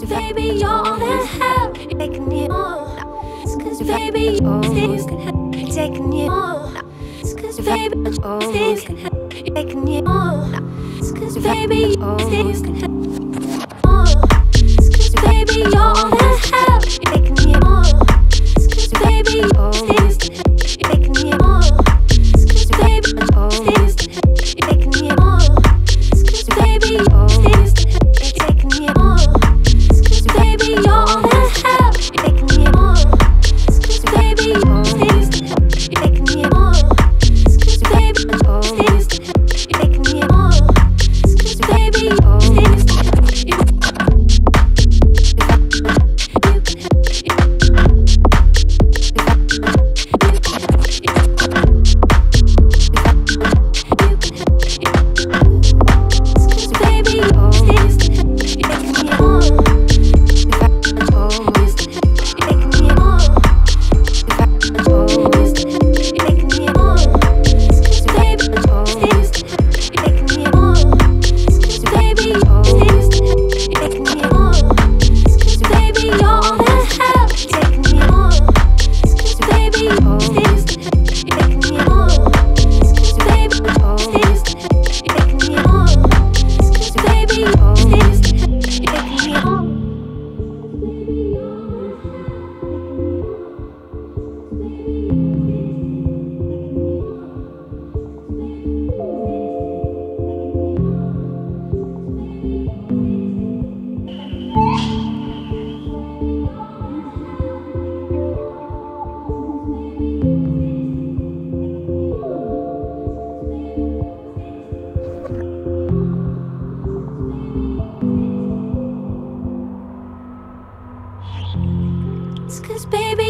baby, you're all that help. Taking me on. It's cause baby, things can help. Taking me on. It's cause baby, things can help. Taking me on. It's cause baby, things can help. It's cause baby, you're all that help. Taking me on. It's cause baby, things can help. Taking me on. It's cause baby, things can help. Taking me on. It's cause baby, things can help. Taking me on. It's cause baby, you're all that help. Taking me on. It's cause baby, things can help. Taking me on. It's cause baby, things can help. Taking me on. It's cause baby, things can help. It's cause baby,